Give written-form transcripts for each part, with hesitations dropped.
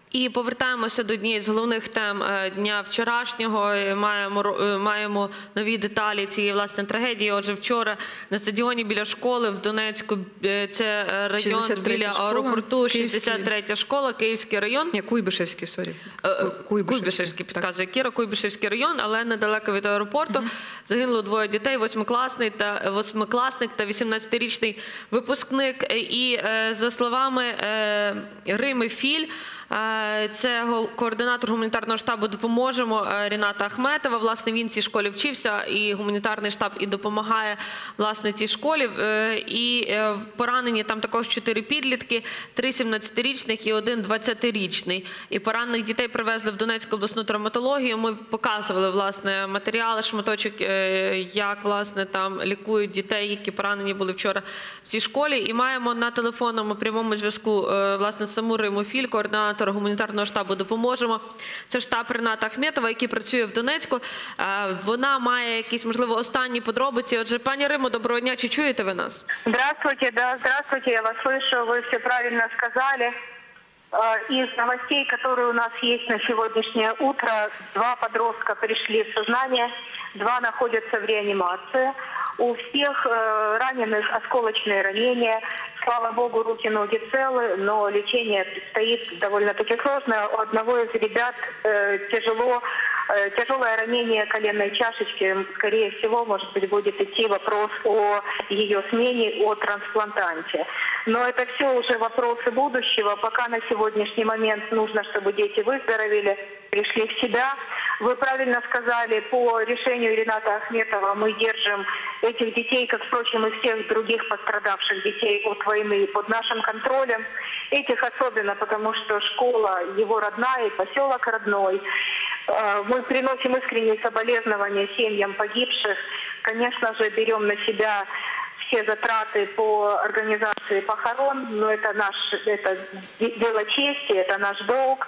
І повертаємося до однієї з головних тем дня вчорашнього. Маємо нові деталі цієї, власне, трагедії. Отже, вчора на стадіоні біля школи в Донецьку, це район біля аеропорту, 63-я школа, Київський район. Ні, Куйбишевський, сорі. Куйбишевський, підказує Кіра, Куйбишевський район, але недалеко від аеропорту. Загинуло двоє дітей, восьмикласник та 18-річний випускник. І за словами Рими Філь, це координатор гуманітарного штабу «Допоможемо» Ріната Ахметова. Власне, він в цій школі вчився, і гуманітарний штаб і допомагає, власне, цій школі. І поранені там також 4 підлітки, 3 17-річних і 1 20-річний. І поранених дітей привезли в Донецьку обласну травматологію. Ми показували, власне, матеріали, шматочок, як, власне, там лікують дітей, які поранені були вчора в цій школі. І маємо на телефонному прямому зв'язку, власне, саму Риму Філь, координатор гуманітарного штабу «Допоможемо». Це штаб Ріната Ахметова, який працює в Донецьку. Вона має якісь, можливо, останні подробиці. Отже, пані Римо, доброго дня. Чи чуєте ви нас? Здравствуйте, да, здравствуйте, я вас слышу, вы все правильно сказали. Из новостей, которые у нас есть на сегодняшнее утро, 2 подростка пришли в сознание, 2 находятся в реанимации. У всех раненых осколочные ранения. Слава богу, руки, ноги целы, но лечение предстоит довольно-таки сложное. У одного из ребят тяжелое ранение коленной чашечки. Скорее всего, может быть, будет идти вопрос о ее смене, о трансплантанте. Но это все уже вопросы будущего. Пока на сегодняшний момент нужно, чтобы дети выздоровели, пришли в себя. Вы правильно сказали, по решению Рината Ахметова мы держим этих детей, как, впрочем, и всех других пострадавших детей от войны, под нашим контролем. Этих особенно, потому что школа его родная, поселок родной. Мы приносим искренние соболезнования семьям погибших. Конечно же, берем на себя все затраты по организации похорон, но это дело чести, это наш долг.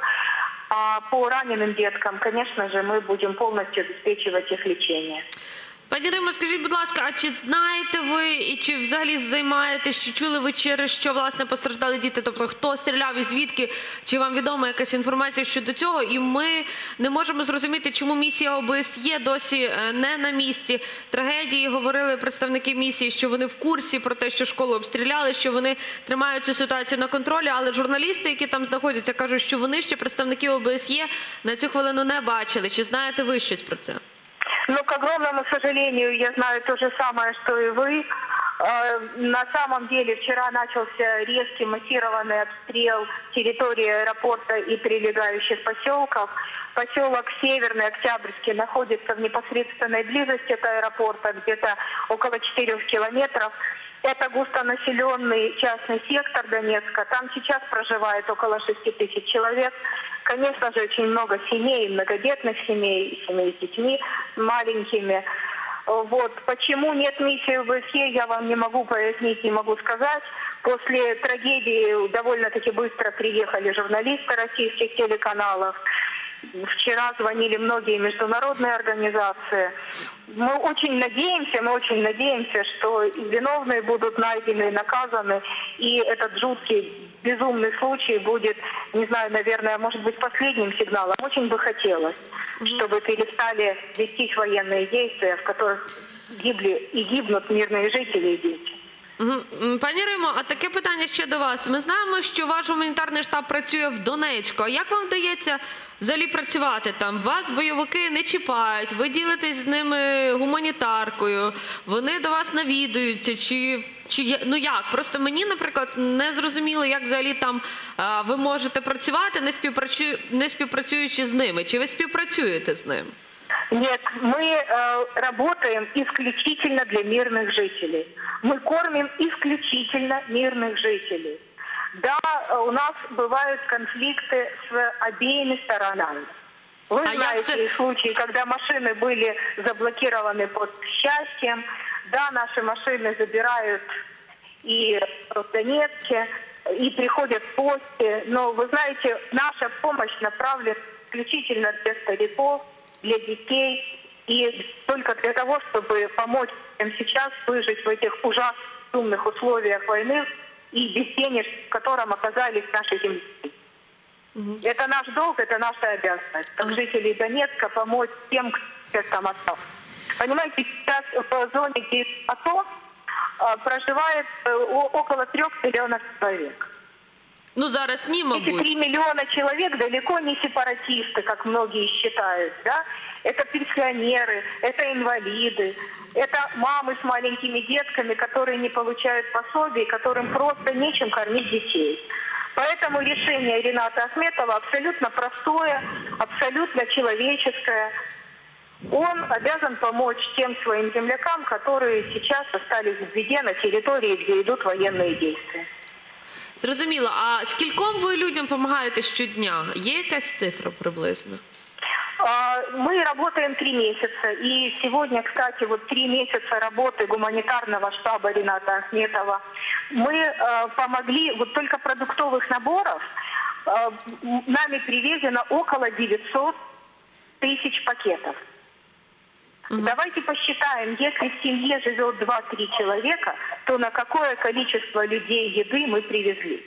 А по раненым деткам, конечно же, мы будем полностью обеспечивать их лечение. Пані Римо, скажіть, будь ласка, а чи знаєте ви, і чи взагалі займаєтесь, чи чули ви, через що, власне, постраждали діти? Тобто, хто стріляв і звідки? Чи вам відома якась інформація щодо цього? І ми не можемо зрозуміти, чому місія ОБСЄ досі не на місці трагедії. Говорили представники місії, що вони в курсі про те, що школу обстріляли, що вони тримають цю ситуацію на контролі. Але журналісти, які там знаходяться, кажуть, що вони ще, представники ОБСЄ, на цю хвилину не бачили. Чи знаєте ви щось про це? Ну, к огромному сожалению, я знаю то же самое, что и вы. На самом деле вчера начался резкий массированный обстрел территории аэропорта и прилегающих поселков. Поселок Северный, Октябрьский, находится в непосредственной близости от аэропорта, где-то около 4 километров. Это густонаселенный частный сектор Донецка. Там сейчас проживает около 6 тысяч человек. Конечно же, очень много семей, многодетных семей, семей с детьми маленькими. Вот. Почему нет миссии ОБСЕ, я вам не могу пояснить, не могу сказать. После трагедии довольно-таки быстро приехали журналисты российских телеканалов. Вчера звонили многие международные организации. Мы очень надеемся, что виновные будут найдены и наказаны. И этот жуткий, безумный случай будет, не знаю, наверное, может быть, последним сигналом. Очень бы хотелось, чтобы перестали вестись военные действия, в которых гибли и гибнут мирные жители и дети. Пані Римо, а таке питання ще до вас. Ми знаємо, що ваш гуманітарний штаб працює в Донецьку. А як вам вдається взагалі працювати там? Вас бойовики не чіпають, ви ділитесь з ними гуманітаркою, вони до вас навідуються, ну як? Просто мені, наприклад, не зрозуміло, як взагалі там ви можете працювати, не співпрацюючи з ними. Чи ви співпрацюєте з ними? Нет, мы работаем исключительно для мирных жителей. Мы кормим исключительно мирных жителей. Да, у нас бывают конфликты с обеими сторонами. Вы знаете случаи, когда машины были заблокированы под счастьем. Да, наши машины забирают и в Донецке, и приходят посты. Но вы знаете, наша помощь направлена исключительно для стариков, для детей, и только для того, чтобы помочь им сейчас выжить в этих ужасных, умных условиях войны и безденежья, в котором оказались наши земляки. Это наш долг, это наша обязанность, как жителей Донецка, помочь тем, кто там остался. Понимаете, сейчас в зоне АТО проживает около 3 миллионов человек. Ну, зараз ні, Эти мабуть. 3 миллиона человек далеко не сепаратисты, как многие считают, да? Это пенсионеры, это инвалиды, это мамы с маленькими детками, которые не получают пособий, которым просто нечем кормить детей. Поэтому решение Рената Ахметова абсолютно простое, абсолютно человеческое. Он обязан помочь тем своим землякам, которые сейчас остались в беде на территории, где идут военные действия. Зрозуміло. А скільком ви людям допомагаєте щодня? Є якась цифра приблизно? Мы работаем 3 месяца. И сегодня, кстати, вот 3 месяца работы гуманитарного штаба Рената Ахметова. Мы помогли, вот только продуктовых наборов нами привезено около 900 тысяч пакетов. Давайте посчитаем, если в семье живет 2-3 человека, то на какое количество людей еды мы привезли.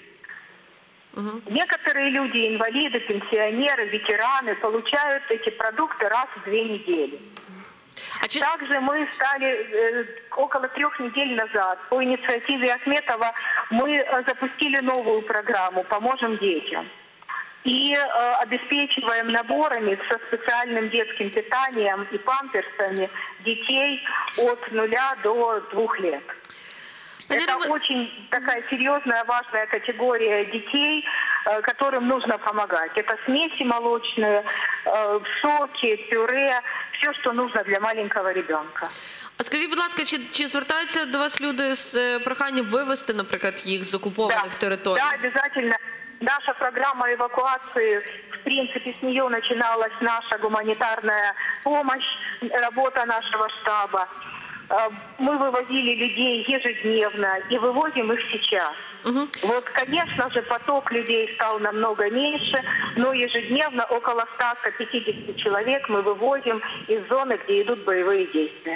Некоторые люди, инвалиды, пенсионеры, ветераны, получают эти продукты раз в 2 недели. Также мы стали около 3 недель назад по инициативе Ахметова мы запустили новую программу «Поможем детям». И обеспечиваем наборами со специальным детским питанием и памперсами детей от 0 до 2 лет. Это очень такая серьезная, важная категория детей, которым нужно помогать. Это смеси молочные, соки, пюре, все, что нужно для маленького ребенка. А скажіть, будь ласка, чи звертаються до вас люди з проханням вивезти, наприклад, їх з окупованих територій? Да, обязательно. Наша программа эвакуации, в принципе, с нее начиналась наша гуманитарная помощь, работа нашего штаба. Мы вывозили людей ежедневно и вывозим их сейчас. Вот, конечно же, поток людей стал намного меньше, но ежедневно около 100-150 человек мы вывозим из зоны, где идут боевые действия.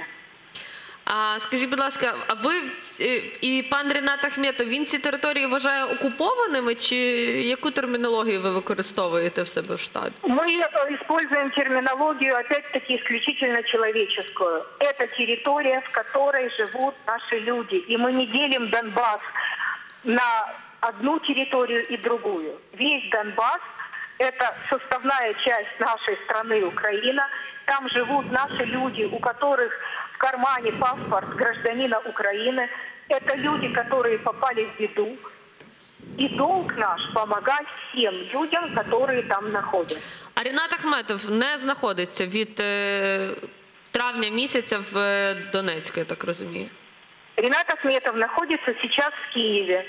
А скажіть, будь ласка, а ви і пан Ренат Ахметов, він ці території вважає окупованими, чи яку термінологію ви використовуєте в себе в штабі? Мы используем терминологию, опять-таки, исключительно человеческую. Это территория, в которой живут наши люди. И мы не делим Донбасс на одну территорию и другую. Весь Донбасс – это составная часть нашей страны Украина. Там живут наши люди, у которых в кармане паспорт гражданина Украины. Это люди, которые попали в беду. И долг наш помогать всем людям, которые там находятся. А Ренат Ахметов не знаходиться від травня місяця в Донецьку, я так розумію? Ренат Ахметов находится сейчас в Киеве.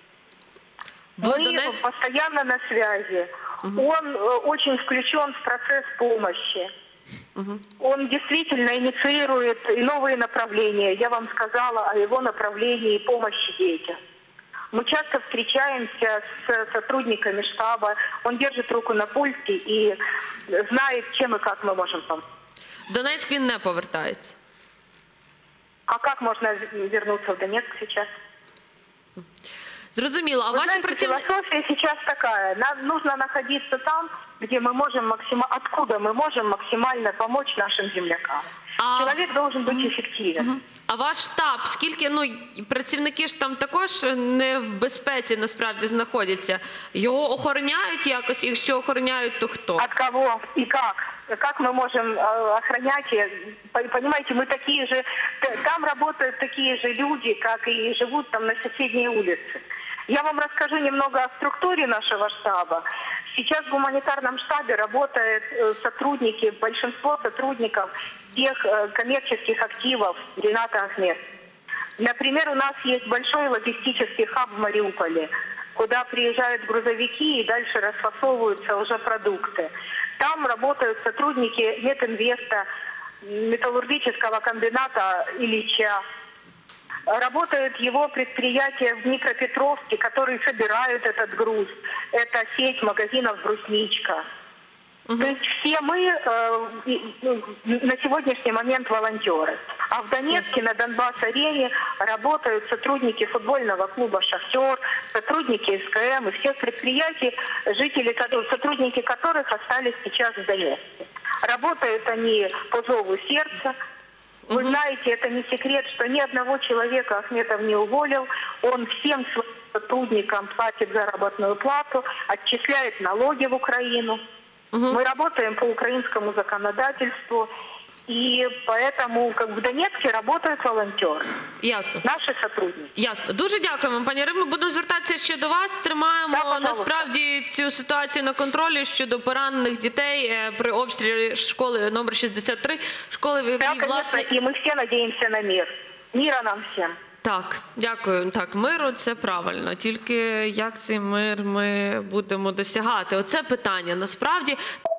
Мы постоянно на связи. Он очень включен в процесс помощи. Он действительно инициирует и новые направления. Я вам сказала о его направлении помощи детям. Мы часто встречаемся с сотрудниками штаба. Он держит руку на пульсе и знает, чем и как мы можем помочь. В Донецьк він не повертається. А как можно вернуться в Донецк сейчас? Зрозуміло. А ваші працівники... Философия сейчас такая. Нам нужно находиться там, где мы можем откуда мы можем максимально помочь нашим землякам. Человек должен быть эффективен. А ваш штаб, скільки, працівники ж там також не в безпеці насправді знаходяться. Його охороняють якось, якщо охороняють, то хто? От кого и как? Как мы можем охранять? Понимаете, мы такие же, там работают такие же люди, как и живут там на соседней улице. Я вам расскажу немного о структуре нашего штаба. Сейчас в гуманитарном штабе работают сотрудники, большинство сотрудников тех коммерческих активов Рената Ахметова. Например, у нас есть большой логистический хаб в Мариуполе, куда приезжают грузовики и дальше расфасовываются уже продукты. Там работают сотрудники Метинвеста, металлургического комбината Ильича. Работает его предприятие в Днепропетровске, которые собирают этот груз. Это сеть магазинов «Брусничка». То есть все мы на сегодняшний момент волонтеры. А в Донецке на Донбасс-арене работают сотрудники футбольного клуба «Шахтер», сотрудники СКМ и всех предприятий, сотрудники которых остались сейчас в Донецке. Работают они по зову сердца. Вы знаете, это не секрет, что ни одного человека Ахметов не уволил. Он всем своим сотрудникам платит заработную плату, отчисляет налоги в Украину. Мы работаем по украинскому законодательству. И поэтому в Донецке работают волонтеры. Ясно. Наші сотрудники. Ясно. Дуже дякуємо, пані Римо. Будемо звертатися ще до вас. Тримаємо насправді цю ситуацію на контролі щодо поранених дітей при обстрілі школи номер 63. Школи, в якій, власне... І ми всі надіємося на мир. Мира нам всім. Так, дякую. Так, миру – це правильно. Тільки як цей мир ми будемо досягати? Оце питання. Насправді...